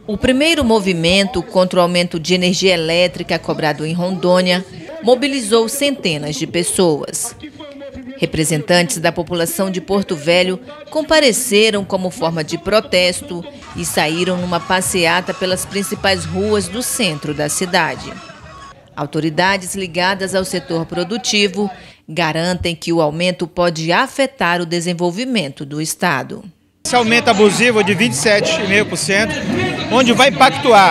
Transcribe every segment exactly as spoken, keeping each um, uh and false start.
O primeiro movimento contra o aumento de energia elétrica cobrado em Rondônia mobilizou centenas de pessoas. Representantes da população de Porto Velho compareceram como forma de protesto e saíram numa passeata pelas principais ruas do centro da cidade. Autoridades ligadas ao setor produtivo garantem que o aumento pode afetar o desenvolvimento do estado. Esse aumento abusivo de vinte e sete vírgula cinco por cento, onde vai impactar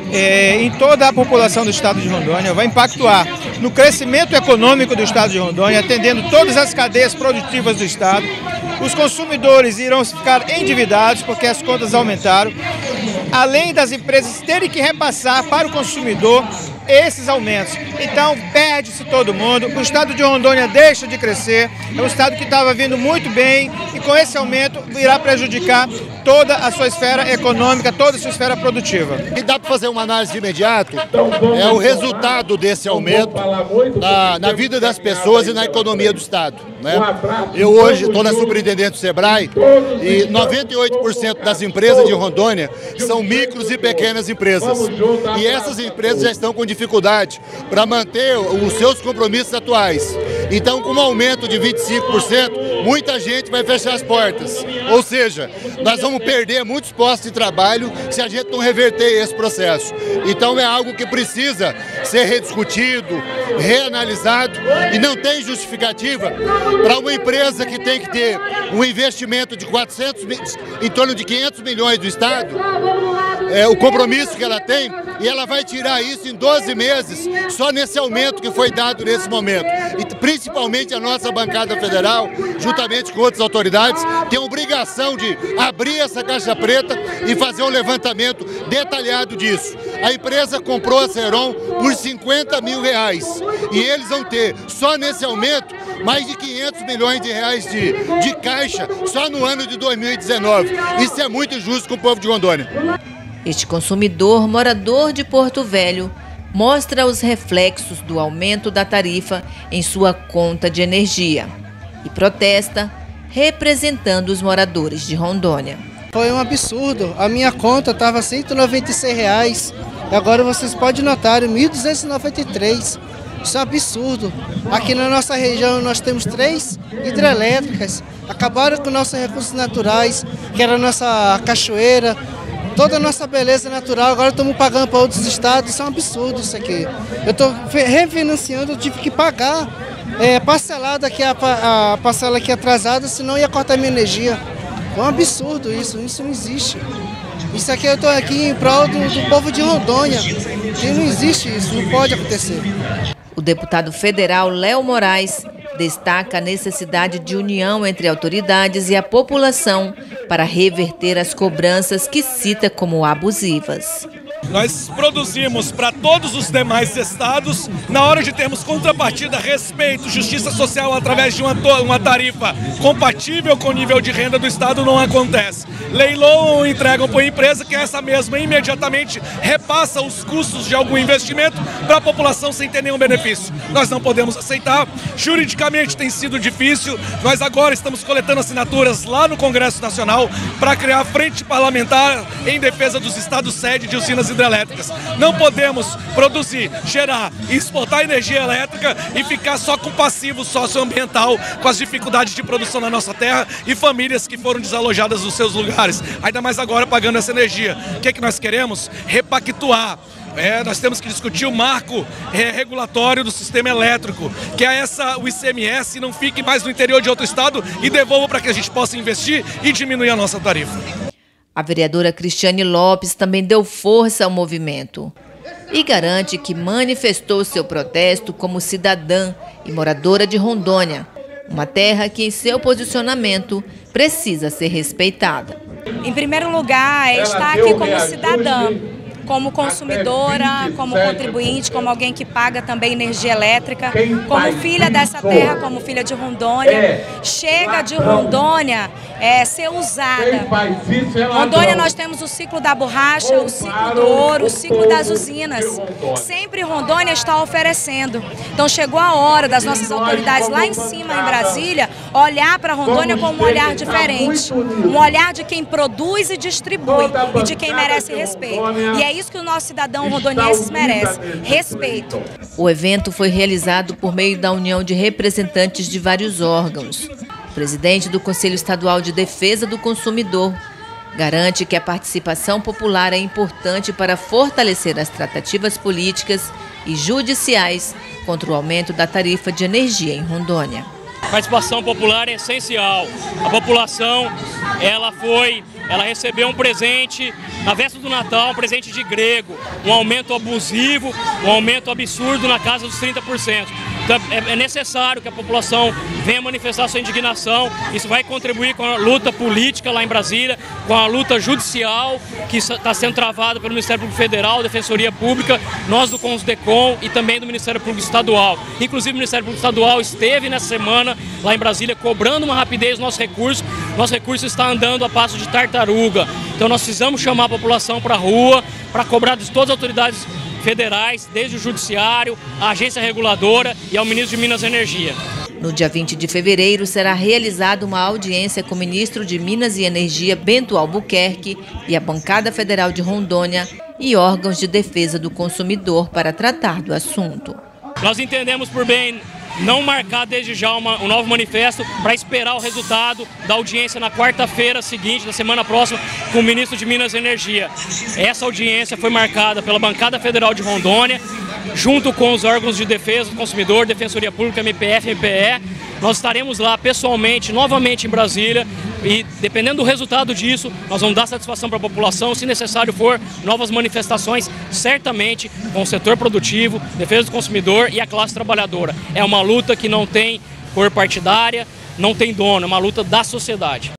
é, em toda a população do estado de Rondônia, vai impactar no crescimento econômico do estado de Rondônia, atendendo todas as cadeias produtivas do estado. Os consumidores irão ficar endividados porque as contas aumentaram, além das empresas terem que repassar para o consumidor esses aumentos. Então perde-se todo mundo, o estado de Rondônia deixa de crescer, é um estado que estava vindo muito bem e com esse aumento irá prejudicar toda a sua esfera econômica, toda a sua esfera produtiva. E dá para fazer uma análise de imediato, é o resultado desse aumento na, na vida das pessoas e na economia do estado, né? Eu hoje estou na superintendente do Sebrae e noventa e oito por cento das empresas de Rondônia são micros e pequenas empresas. E essas empresas já estão com dificuldade para manter os seus compromissos atuais. Então, com um aumento de vinte e cinco por cento, muita gente vai fechar as portas. Ou seja, nós vamos perder muitos postos de trabalho se a gente não reverter esse processo. Então, é algo que precisa ser rediscutido, reanalisado e não tem justificativa para uma empresa que tem que ter um investimento de quatrocentos, em torno de quinhentos milhões do estado, é, o compromisso que ela tem, e ela vai tirar isso em doze meses, só nesse aumento que foi dado nesse momento. E principalmente a nossa bancada federal, juntamente com outras autoridades, tem a obrigação de abrir essa caixa preta e fazer um levantamento detalhado disso. A empresa comprou a Ceron por cinquenta mil reais e eles vão ter, só nesse aumento, mais de quinhentos milhões de reais de, de caixa só no ano de dois mil e dezenove. Isso é muito injusto com o povo de Rondônia. Este consumidor, morador de Porto Velho, mostra os reflexos do aumento da tarifa em sua conta de energia e protesta representando os moradores de Rondônia. Foi um absurdo, a minha conta estava cento e noventa e seis reais e agora vocês podem notar mil duzentos e noventa e três. Isso é um absurdo. Aqui na nossa região nós temos três hidrelétricas, acabaram com nossos recursos naturais, que era a nossa cachoeira, toda a nossa beleza natural, agora estamos pagando para outros estados, isso é um absurdo isso aqui. Eu estou refinanciando, eu tive que pagar é, parcelado aqui, a, a parcela aqui atrasada, senão ia cortar minha energia. É um absurdo isso, isso não existe. Isso aqui eu estou aqui em prol do, do povo de Rondônia, que não existe isso, não pode acontecer. O deputado federal Léo Moraes destaca a necessidade de união entre autoridades e a população para reverter as cobranças que cita como abusivas. Nós produzimos para todos os demais estados, na hora de termos contrapartida, respeito, justiça social através de uma, uma tarifa compatível com o nível de renda do estado, não acontece. Leilão ou entregam para a empresa que essa mesma imediatamente repassa os custos de algum investimento para a população sem ter nenhum benefício. Nós não podemos aceitar, juridicamente tem sido difícil, nós agora estamos coletando assinaturas lá no Congresso Nacional para criar frente parlamentar em defesa dos estados sede de usinas hidrelétricas. Não podemos produzir, gerar e exportar energia elétrica e ficar só com passivo socioambiental, com as dificuldades de produção na nossa terra e famílias que foram desalojadas dos seus lugares, ainda mais agora pagando essa energia. O que é que nós queremos? Repactuar. É, nós temos que discutir o marco é, regulatório do sistema elétrico, que é essa, o I C M S não fique mais no interior de outro estado e devolva para que a gente possa investir e diminuir a nossa tarifa. A vereadora Cristiane Lopes também deu força ao movimento e garante que manifestou seu protesto como cidadã e moradora de Rondônia, uma terra que, em seu posicionamento, precisa ser respeitada. Em primeiro lugar, é estar aqui como cidadã, como consumidora, como contribuinte, como alguém que paga também energia elétrica, como filha dessa terra, como filha de Rondônia, chega de Rondônia é, ser usada. Rondônia nós temos o ciclo da borracha, o ciclo do ouro, o ciclo das usinas. Sempre Rondônia está oferecendo. Então chegou a hora das nossas autoridades lá em cima, em Brasília, olhar para Rondônia com um olhar diferente. Um olhar de quem produz e distribui e de quem merece respeito. E é isso que o nosso cidadão rondoniense merece, respeito. O evento foi realizado por meio da união de representantes de vários órgãos. O presidente do Conselho Estadual de Defesa do Consumidor garante que a participação popular é importante para fortalecer as tratativas políticas e judiciais contra o aumento da tarifa de energia em Rondônia. A participação popular é essencial. A população, ela foi, ela recebeu um presente na véspera do Natal, um presente de grego, um aumento abusivo, um aumento absurdo na casa dos trinta por cento. Então, é necessário que a população venha manifestar sua indignação. Isso vai contribuir com a luta política lá em Brasília, com a luta judicial que está sendo travada pelo Ministério Público Federal, Defensoria Pública, nós do CONSDECOM e também do Ministério Público Estadual. Inclusive, o Ministério Público Estadual esteve nessa semana lá em Brasília cobrando uma rapidez no nosso recurso. Nosso recurso está andando a passo de tartaruga. Então, nós precisamos chamar a população para a rua, para cobrar de todas as autoridades federais, desde o Judiciário, a agência reguladora e ao ministro de Minas e Energia. No dia vinte de fevereiro será realizada uma audiência com o ministro de Minas e Energia, Bento Albuquerque, e a bancada federal de Rondônia e órgãos de defesa do consumidor para tratar do assunto. Nós entendemos por bem não marcar desde já uma, um novo manifesto para esperar o resultado da audiência na quarta-feira seguinte, da semana próxima, com o ministro de Minas e Energia. Essa audiência foi marcada pela bancada federal de Rondônia, junto com os órgãos de defesa do consumidor, Defensoria Pública, M P F, M P E. Nós estaremos lá pessoalmente, novamente em Brasília, e dependendo do resultado disso, nós vamos dar satisfação para a população, se necessário for, novas manifestações, certamente com o setor produtivo, defesa do consumidor e a classe trabalhadora. É uma luta que não tem cor partidária, não tem dono, é uma luta da sociedade.